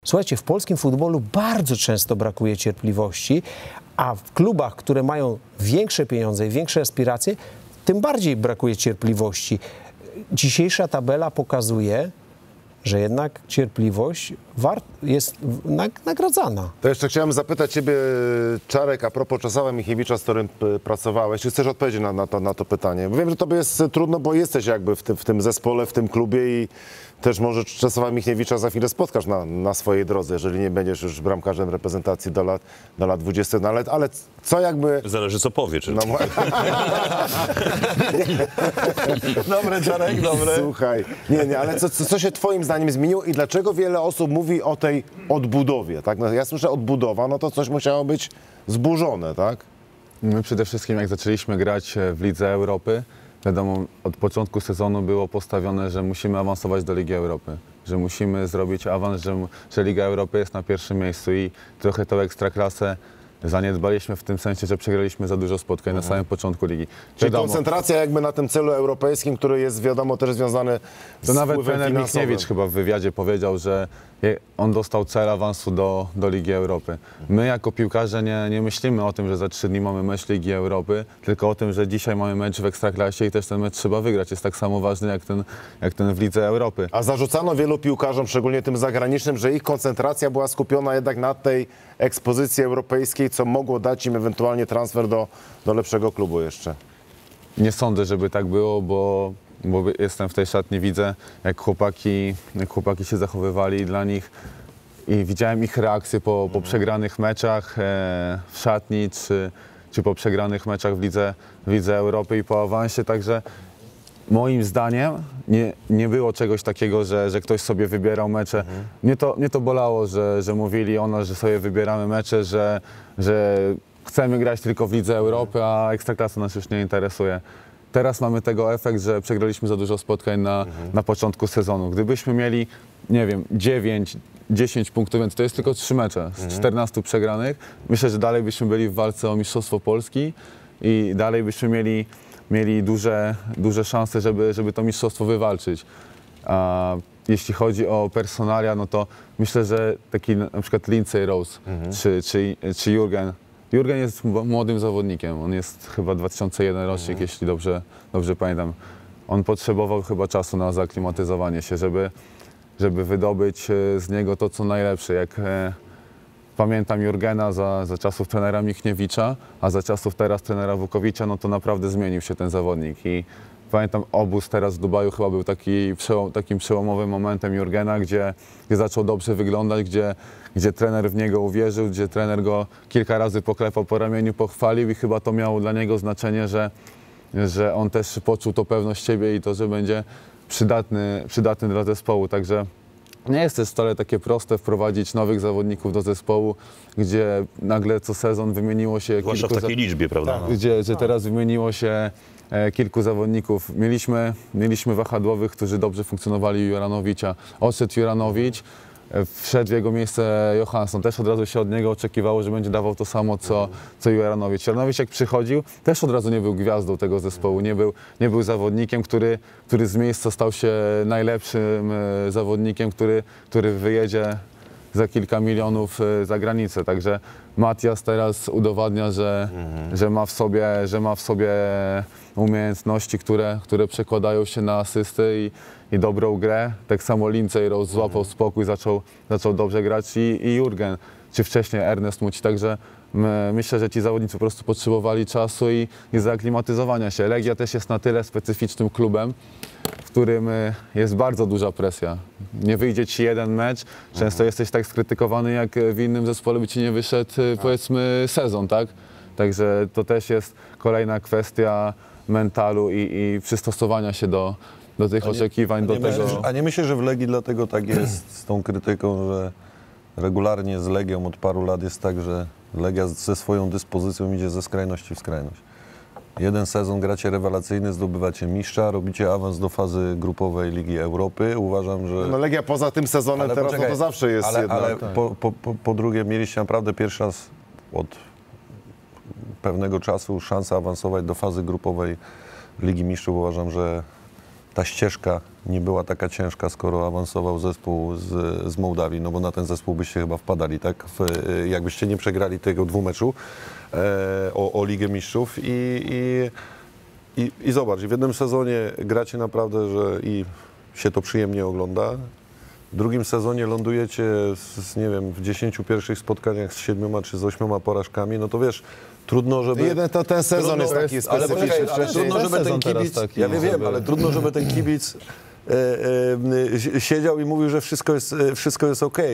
Słuchajcie, w polskim futbolu bardzo często brakuje cierpliwości, a w klubach, które mają większe pieniądze i większe aspiracje, tym bardziej brakuje cierpliwości. Dzisiejsza tabela pokazuje, że jednak cierpliwość jest nagradzana. To jeszcze chciałem zapytać Ciebie, Czarek, a propos Czesława Michniewicza, z którym pracowałeś. Czy chcesz odpowiedzieć na to pytanie? Bo wiem, że Tobie jest trudno, bo jesteś jakby w tym zespole, w tym klubie i też może Czesława Michniewicza za chwilę spotkasz na swojej drodze, jeżeli nie będziesz już bramkarzem reprezentacji do lat 20. No ale co jakby... Zależy, co powie. Czy... No, Dobre, Czarek, dobre. Słuchaj, nie, ale co się Twoim zdaniem zmieniło i dlaczego wiele osób mówi o tej odbudowie, tak? No, ja słyszę odbudowa, no to coś musiało być zburzone, tak? My przede wszystkim jak zaczęliśmy grać w Lidze Europy, wiadomo, od początku sezonu było postawione, że musimy awansować do Ligi Europy, że musimy zrobić awans, że Liga Europy jest na pierwszym miejscu i trochę tą ekstraklasę zaniedbaliśmy w tym sensie, że przegraliśmy za dużo spotkań na samym początku ligi. Czyli koncentracja jakby na tym celu europejskim, który jest wiadomo też związany z to nawet wpływem trener finansowym. Michniewicz chyba w wywiadzie powiedział, że on dostał cel awansu do Ligi Europy. My jako piłkarze nie myślimy o tym, że za 3 dni mamy mecz Ligi Europy, tylko o tym, że dzisiaj mamy mecz w Ekstraklasie i też ten mecz trzeba wygrać. Jest tak samo ważny jak ten w Lidze Europy. A zarzucano wielu piłkarzom, szczególnie tym zagranicznym, że ich koncentracja była skupiona jednak na tej ekspozycji europejskiej, co mogło dać im ewentualnie transfer do lepszego klubu jeszcze. Nie sądzę, żeby tak było, bo jestem w tej szatni, widzę jak chłopaki się zachowywali dla nich i widziałem ich reakcje po przegranych meczach w szatni czy po przegranych meczach w Lidze Europy i po awansie, także moim zdaniem nie było czegoś takiego, że ktoś sobie wybierał mecze. Mnie to bolało, że mówili o nas, że sobie wybieramy mecze, że chcemy grać tylko w Lidze Europy, a Ekstraklasa nas już nie interesuje. Teraz mamy tego efekt, że przegraliśmy za dużo spotkań na początku sezonu. Gdybyśmy mieli, nie wiem, 9-10 punktów, więc to jest tylko 3 mecze z 14 przegranych. Myślę, że dalej byśmy byli w walce o Mistrzostwo Polski i dalej byśmy mieli duże szanse, żeby to mistrzostwo wywalczyć. A jeśli chodzi o personalia, no to myślę, że taki na przykład Lindsay Rose czy Jurgen. Jurgen jest młodym zawodnikiem, on jest chyba 2001 rocznik, jeśli dobrze pamiętam. On potrzebował chyba czasu na zaaklimatyzowanie się, żeby wydobyć z niego to, co najlepsze. Jak pamiętam Jurgena za czasów trenera Michniewicza, a za czasów teraz trenera Wukowicza, no to naprawdę zmienił się ten zawodnik. I pamiętam obóz teraz w Dubaju chyba był takim przełomowym momentem Jurgena, gdzie zaczął dobrze wyglądać, gdzie trener w niego uwierzył, gdzie trener go kilka razy poklepał po ramieniu, pochwalił i chyba to miało dla niego znaczenie, że on też poczuł tą pewność siebie i to, że będzie przydatny dla zespołu. Także nie jest też wcale takie proste wprowadzić nowych zawodników do zespołu, gdzie nagle co sezon wymieniło się zwłaszcza w takiej liczbie, prawda? Gdzie teraz wymieniło się kilku zawodników. Mieliśmy wahadłowych, którzy dobrze funkcjonowali u Juranowicza. Odszedł Juranowicz, wszedł w jego miejsce Johansson. Też od razu się od niego oczekiwało, że będzie dawał to samo, co Juranowicz. Juranowicz jak przychodził, też od razu nie był gwiazdą tego zespołu. Nie był zawodnikiem, który z miejsca stał się najlepszym zawodnikiem, który wyjedzie za kilka milionów za granicę. Także Matias teraz udowadnia, że ma w sobie umiejętności, które przekładają się na asysty i dobrą grę. Tak samo Lindsay Rose złapał spokój, zaczął dobrze grać i Jurgen, czy wcześniej Ernest Muci. Także myślę, że ci zawodnicy po prostu potrzebowali czasu i zaaklimatyzowania się. Legia też jest na tyle specyficznym klubem, w którym jest bardzo duża presja. Nie wyjdzie ci jeden mecz, często jesteś tak skrytykowany, jak w innym zespole by ci nie wyszedł, powiedzmy, sezon, tak? Także to też jest kolejna kwestia mentalu i przystosowania się do tych oczekiwań, do tego. A nie myślę, że w Legii dlatego tak jest z tą krytyką, że regularnie z Legią od paru lat jest tak, że Legia ze swoją dyspozycją idzie ze skrajności w skrajność. Jeden sezon gracie rewelacyjny, zdobywacie mistrza, robicie awans do fazy grupowej Ligi Europy. Uważam, że... No Legia poza tym sezonem teraz poczekaj, no to zawsze jest jednak. Ale po drugie mieliście naprawdę pierwszy raz od pewnego czasu szansę awansować do fazy grupowej Ligi Mistrzów. Uważam, że ta ścieżka nie była taka ciężka, skoro awansował zespół z Mołdawii, no bo na ten zespół byście chyba wpadali, tak? Jakbyście nie przegrali tego 2 meczu o Ligę Mistrzów i zobacz, w jednym sezonie gracie naprawdę, że i się to przyjemnie ogląda. W drugim sezonie lądujecie nie wiem, w 10 pierwszych spotkaniach z 7 czy z 8 porażkami, no to wiesz, trudno, żeby... Ten sezon jest taki Ale specyficzny. poczekaj, trudno, żeby ten kibic, ja wiem, ale trudno, żeby ten kibic siedział i mówił, że wszystko jest okej.